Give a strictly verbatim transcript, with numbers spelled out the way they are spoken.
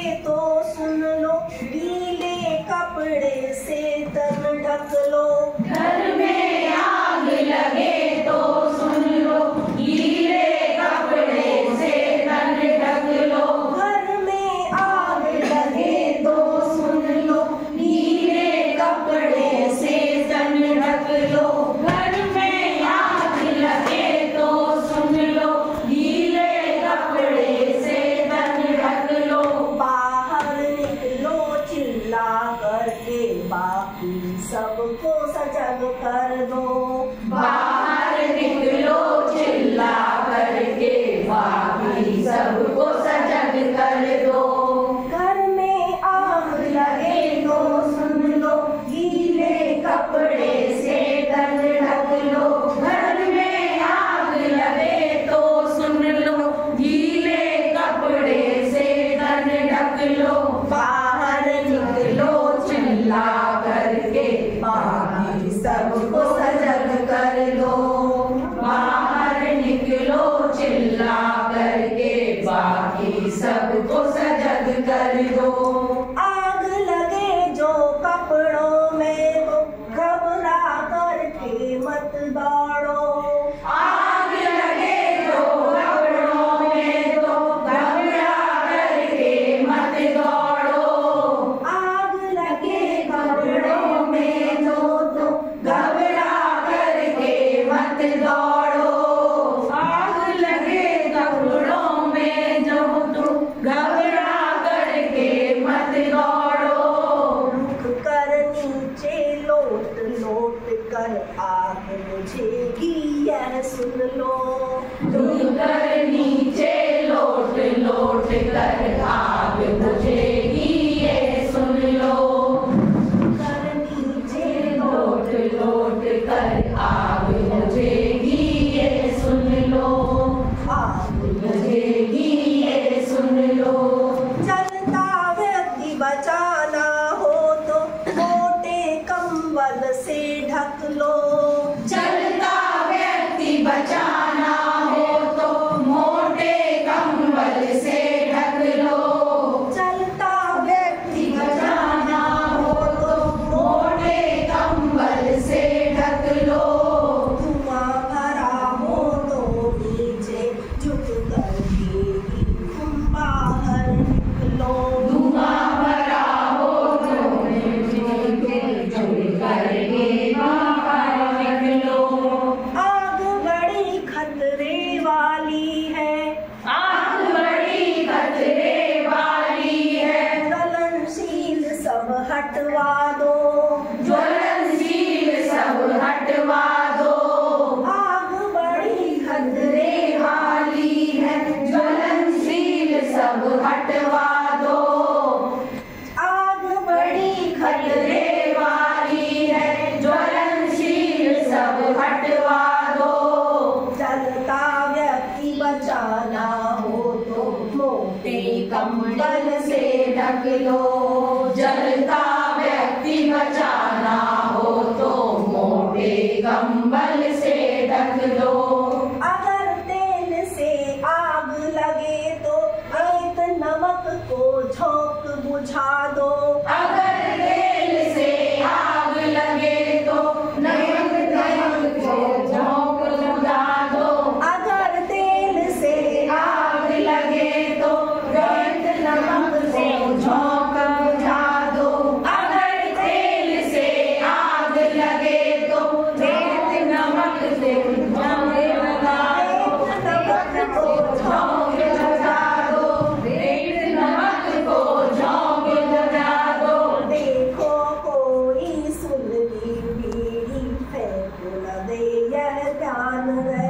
तो सुन लो, गीले कपड़े से तन ढक लो। घर में आग लगे तो सुन लो, गीले कपड़े से तन ढक लो। घर में आग लगे तो सुन लो, गीले कपड़े से तन ढक लो। घर में आग लगे तो सुन लो, गीले कपड़े से तन ढक लो। बाहर निकलो चिल्ला करके, बाकी सबको सजग कर दो। बाहर निकलो चिल्ला करके, बाकी सबको सजग कर दो। घर में आग लगे तो सुन लो, गीले कपड़े से तन ढक लो। घर में आग लगे तो सुन लो, गीले कपड़े से तन ढक लो। बाहर निकलो चिल्ला करके, बाकी सबको सजग कर दो। बाहर निकलो चिल्ला करके, बाकी सबको सजग कर दो। आग लगे जो कपड़ों में तो घबरा करके मत दौड़ो। आग लगे जो कपड़ों में तो घबरा करके मत दौड़ो। आग लगे कपड़ों में जो तो घबरा करके मत दौड़ो। आग लगे कपड़ों में जो तो घबरा करके मत दौड़ो। रुक कर नीचे लोट लोट कर आग बुझेगी यह सुन लो। रुक कर नीचे लोट लोट कर आग बुझेगी ये सुन लो। कर नीचे लोट लोट कर आग बुझेगी ये सुन लो। आग बुझेगी ये सुन लो। चलता व्यक्ति बचाना हो तो मोटे कंबल से ढक लो। चलता व्यक्ति बचाना हो तो मोटे कंबल से ढक लो। चलता व्यक्ति बचाना हो तो मोटे कंबल से ढक लो। धुआं भरा हो तो नीचे झुक करके तुम बाहर निकलो। धुआं भरा हो तो नीचे झुक करके बाहर निकलो। आग बड़ी खतरे वाली है, आग बड़ी खतरे वाली है। ज्वलनशील सब हटवा दो। ज्वलनशील सब हटवा दो। आग बड़ी खतरे वाली है, ज्वलनशील सब हटवा दो। आग बड़ी खतरे वाली है, ज्वलनशील सब हटवा दो। चलता व्यक्ति बचाना हो तो मोटे कंबल से ढक लो। जलता व्यक्ति बचाना हो तो मोटे कंबल से ढक लो। अगर तेल से आग लगे तो एक नमक को झोंक बुझा दो। अगर तेल से आग लगे तो नमक नमक को झोंक बुझा दो। अगर तेल से आग लगे तो रेत नमक से झोंक बुझा दो। अगर तेल से आग लगे तो रेत नमक से झोंक बुझा दो। नमक को झोंक बुझा दो। रेत नमक को झोंक बुझा दो। देखो कोई सुन ली बीड़ी फेंक न दे, यह ध्यान रहे।